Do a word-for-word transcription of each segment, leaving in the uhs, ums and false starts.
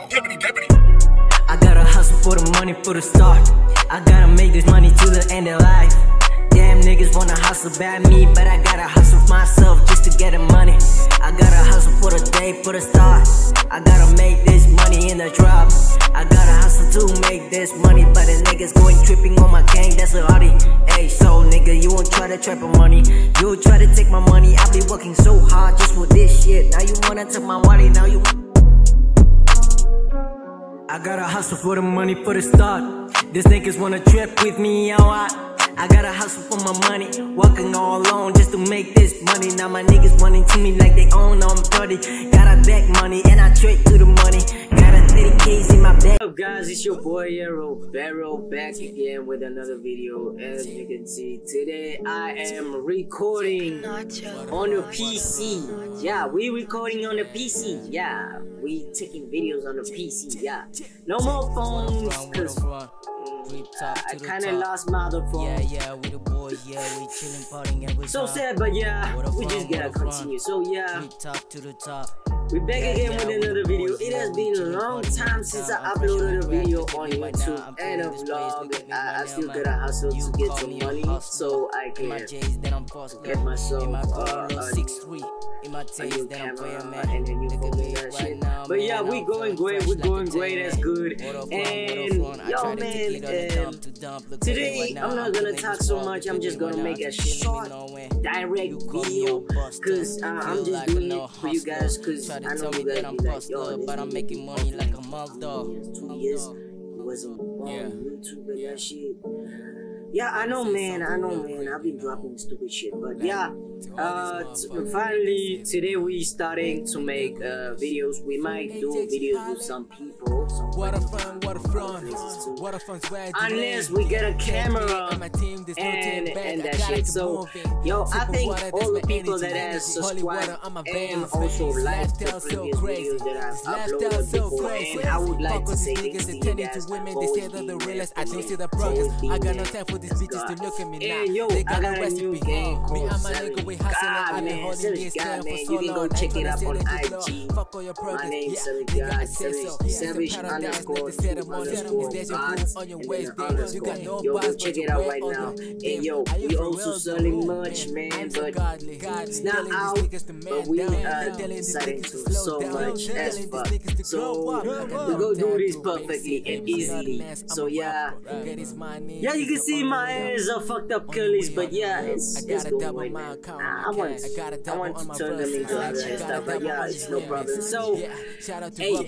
I gotta hustle for the money for the start. I gotta make this money to the end of life. Damn niggas wanna hustle bad me, but I gotta hustle myself just to get the money. I gotta hustle for the day, for the start. I gotta make this money in the drop. I gotta hustle to make this money, but the niggas going tripping on my gang, that's a hottie. Hey, so nigga, you won't try to trap on money. You try to take my money, I be working so hard just for this shit. Now you wanna take my money, now you I gotta hustle for the money for the start. These niggas wanna trip with me, how I I gotta hustle for my money, working all alone just to make this money. Now my niggas running to me like they own, I'm thirty. Gotta back money and I trade to the money. Got a thirty K's in my bag. What's up guys, it's your boy Hero Barrow back again with another video. As you can see, today I am recording on the P C. Yeah, we recording on the P C. Yeah, we taking videos on the P C. Yeah, no more phones, cause Uh, I kinda lost my other phone. Yeah, yeah, we the boy, yeah, we chillin', partying every So sad, but yeah, we just gotta continue. So yeah, top to the top. We're back again with another video. It has been a long time since I uploaded a video on YouTube and a vlog. I, I still gotta hustle to get some money so I can get myself uh, a, a new camera and a new phone and that shit. But yeah, we going great, we're going great, that's good. And yo man, um, today I'm not gonna talk so much, I'm just gonna make a short, direct video cause uh, I'm just doing it for you guys cause I know you guys be like, yo, but I'm making money like a month dog. Two years, it wasn't on YouTube and that shit. Yeah, I know, man. I know, man. I've been dropping stupid shit, but yeah. Uh, finally, today we starting to make uh, videos. We might do videos with some people. Some what a fun, what a fun, what a fun swag. Unless we get a camera and and that shit. So, yo, I think all the people that have subscribed and also liked the previous videos that I've uploaded before, and I would like to say thanks to you guys. They say that the realest, I don't see the progress. I got no time for these bitches to look at me now. Yo, they got, got a a recipe. new game Me called and my nigga, we hustling. I've been holding this down for so long. You can go check it up on I G. Fuck all your progress. My name's Yeah, Savage nigga, I God, say so. Savage, Savage underscore underscore gods, and then underscore. Yo, go check it out right now. And yo, we also selling much, man, but it's not out, but we uh decided to so much as fuck. So we go do this perfectly and easily. So yeah, yeah, you can see my ears are fucked up curlies, but yeah, it's it's going right now. Nah, I want I want to turn them into other and stuff, but yeah, it's no problem. So hey,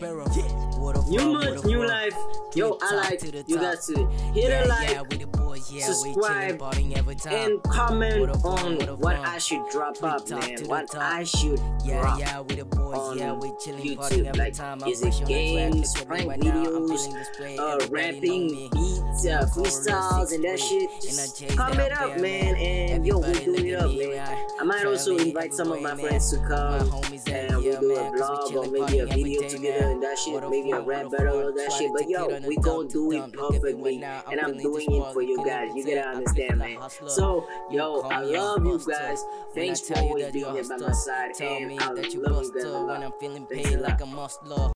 new month, new life. Yo, I like you guys to hit a like, subscribe, and comment on what I should drop up, man. What I should drop on YouTube. Like, is it games, prank videos, uh, rapping, beats, uh, freestyles, and that shit? Comment up, man. And yo, we'll do it up, man. I might also invite some of my friends to come and we'll do a vlog or maybe a video together and that shit. Maybe a rap battle or that shit. But yo, we gon' do it perfectly, and I'm doing it for you guys. You gotta understand, man. So yo, I love you guys. Thanks for always being here by my side, and I love you guys a lot. Thanks a lot.